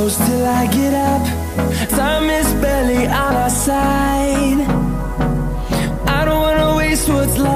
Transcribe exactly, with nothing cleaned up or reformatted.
close till I get up. Time is barely on our side. I don't wanna waste what's left.